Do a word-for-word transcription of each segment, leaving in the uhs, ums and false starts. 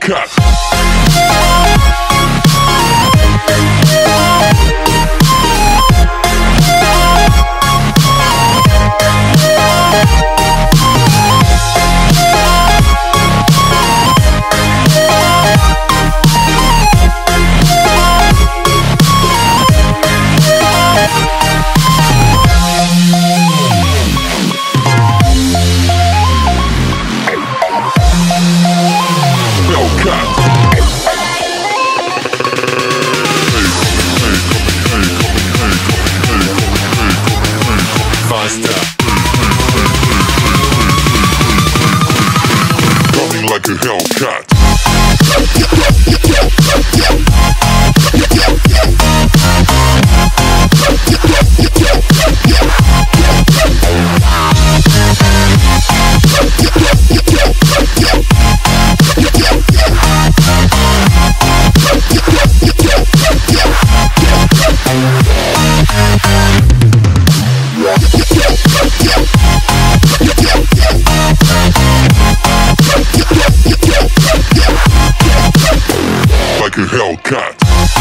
Hellcat. Coming like a Hellcat. Like a Hellcat.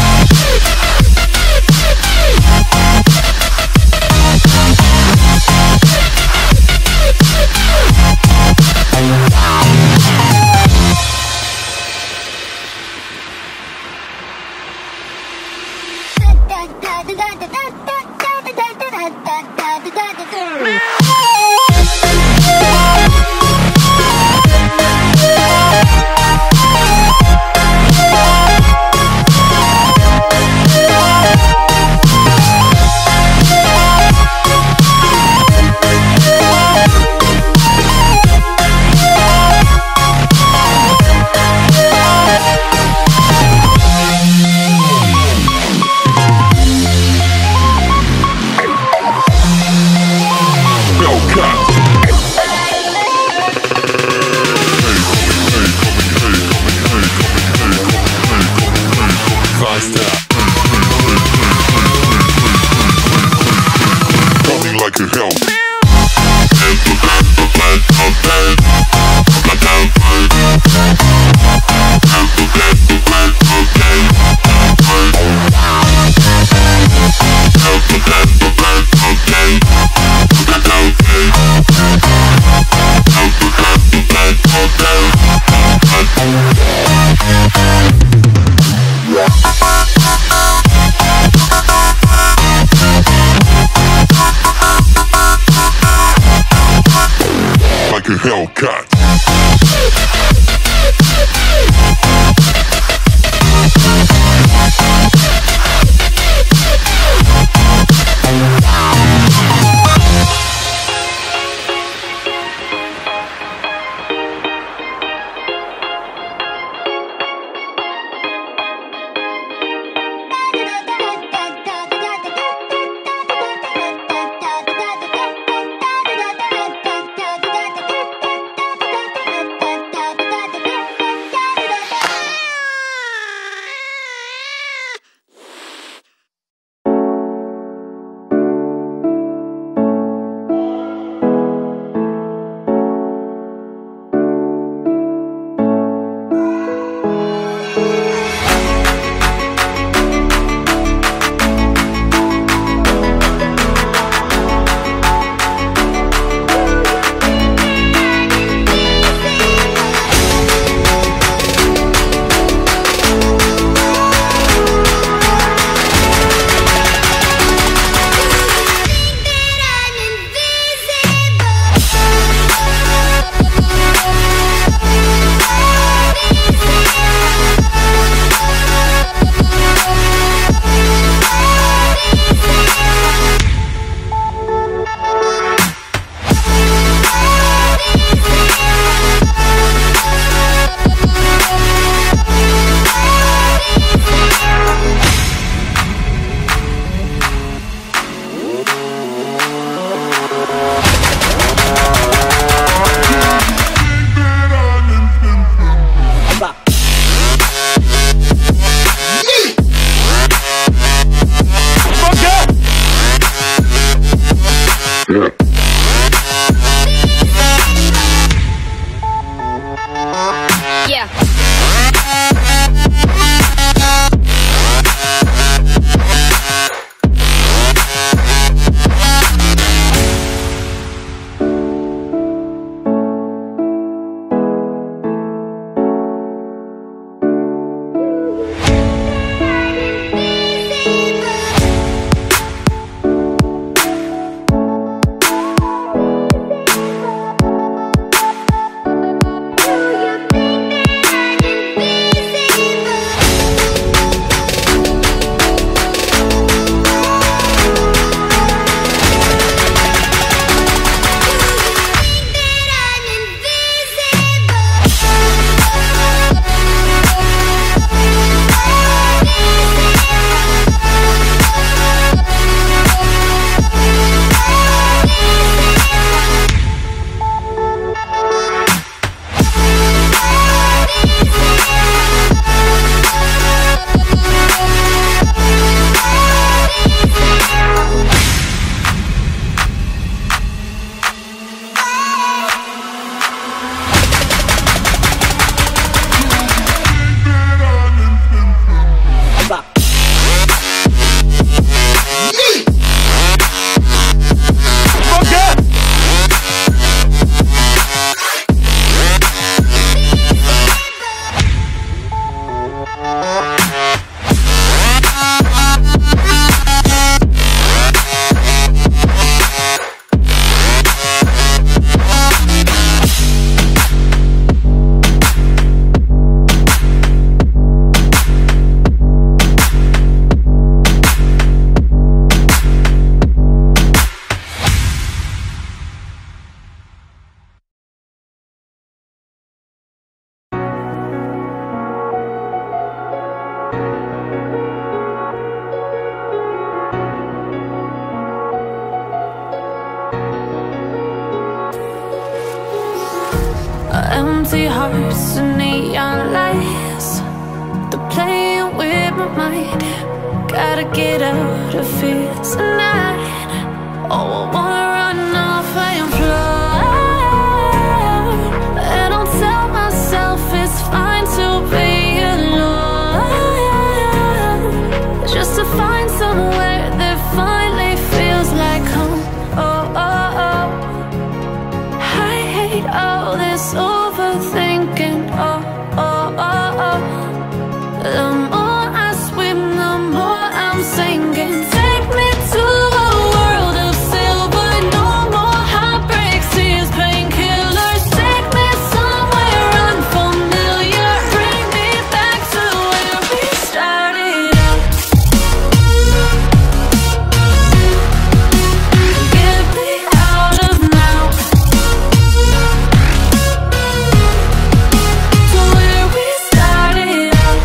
Coming like a Hellcat. Like a Hellcat. Yeah. Empty hearts and neon lights, they're playing with my mind. Gotta get out of here tonight. Oh, I wanna run off and fly, and I'll tell myself it's fine to be alone, just to find somewhere that finally feels like home. Oh, oh, oh. I hate all this overthinking. Oh, oh, oh, oh. The more I swim, the more I'm sinking. Take me to a world of silver, no more heartbreaks, tears, painkillers. Take me somewhere unfamiliar, bring me back to where we started out. Get me out of now, to where we started out.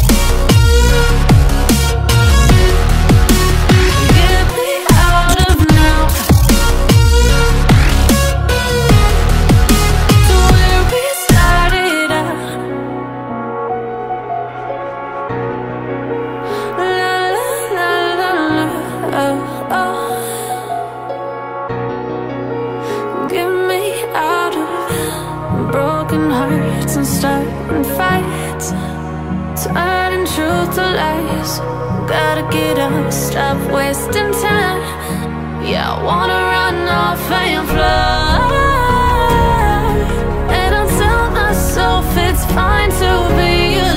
Get me out of now, to where we started out. La la la la la, oh, oh. Get me out of broken hearts and starting fights, turning truth to lies. Gotta get up, stop wasting time. Yeah, I wanna run off and fly, and I'll tell myself it's fine to be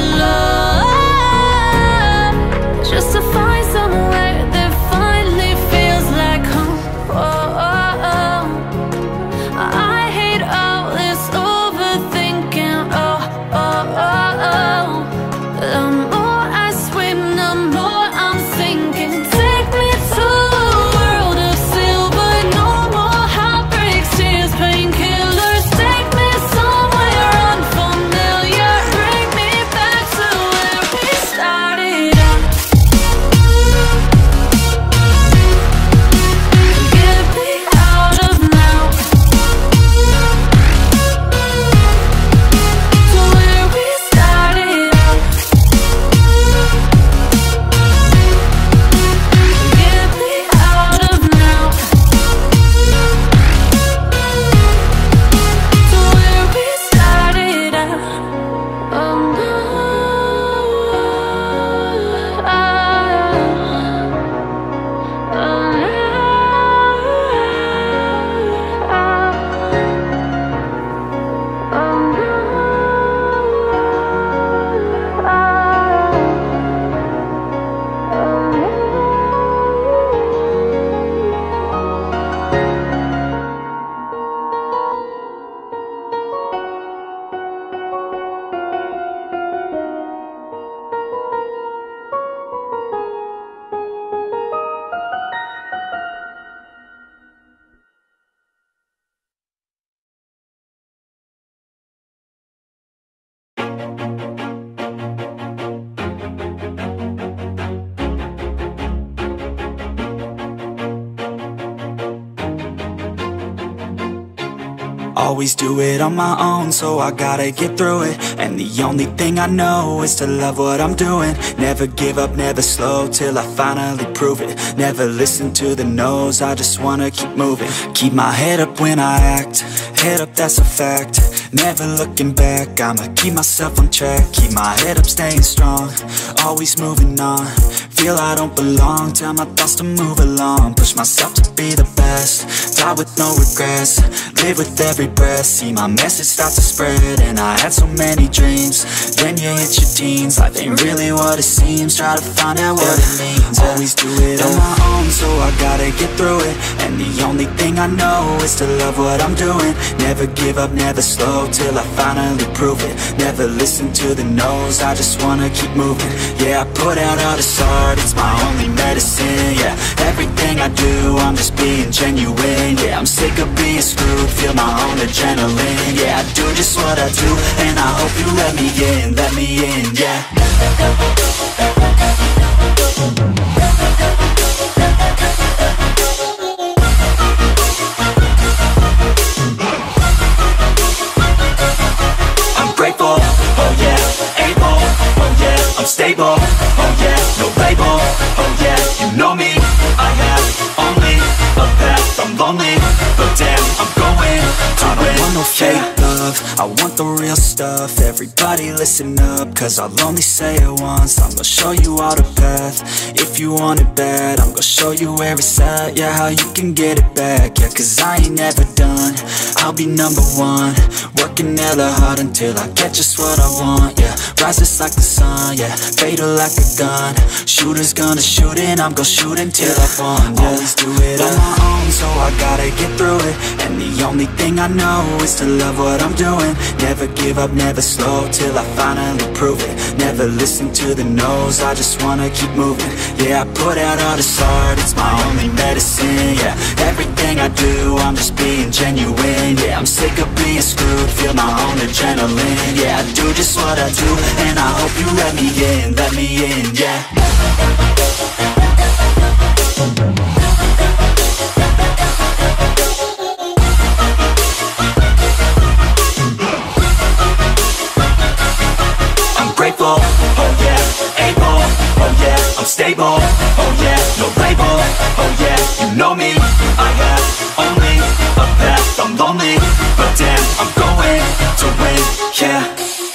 alone, just to find somewhere that finally feels like home. Oh, oh, oh. I hate all this overthinking. Oh, oh, oh, oh. The more I swim, the more I'm sinking. Take me to a world of silver, no more heartbreaks, tears, painkillers. Take me somewhere unfamiliar, bring me back to where we started out. Get me out of now, to where we started out. Get me out of now, to where we started out. Oh no, oh, oh no, oh no, Always do it on my own, so I gotta get through it. And the only thing I know is to love what I'm doing. Never give up, never slow, till I finally prove it. Never listen to the no's, I just wanna keep moving. Keep my head up when I act, head up, that's a fact. Never looking back, I'ma keep myself on track. Keep my head up, staying strong, always moving on. Feel I don't belong, tell my thoughts to move along. Push myself to be the best, die with no regrets. Live with every breath, see my message start to spread. And I had so many dreams, then you hit your teens. Life ain't really what it seems, try to find out what it means. Always do it on my own, so I gotta get through it. And the only thing I know is to love what I'm doing. Never give up, never slow, till I finally prove it. Never listen to the no's, I just wanna keep moving. Yeah, I put out all this art, it's my only medicine. Yeah, everything I do, I'm just being genuine. Yeah, I'm sick of being screwed, feel my own adrenaline. Yeah, I do just what I do, and I hope you let me in, let me in, yeah. I want the real stuff, everybody listen up, cause I'll only say it once. I'm gonna show you all the path, if you want it bad. I'm gonna show you where it's at, yeah, how you can get it back. Yeah, cause I ain't never done, I'll be number one. Working hella hard until I get just what I want, yeah. Rises like the sun, yeah, fatal like a gun. Shooter's gonna shoot and I'm gonna shoot until I won, yeah. Always do it on my own, so I gotta get through it. And the only thing I know is to love what I'm doing. Never give up, never slow, till I finally prove it. Never listen to the no's, I just wanna keep moving. Yeah, I put out all this art, it's my only medicine, yeah. Everything I do, I'm just being genuine, yeah. I'm sick of being screwed, feel my own adrenaline, yeah. I do just what I do, and I hope you let me in, let me in, yeah. Grateful, oh yeah, able, oh yeah, I'm stable, oh yeah, no label, oh yeah, you know me, I have only a path, I'm lonely, but damn, I'm going to win, yeah.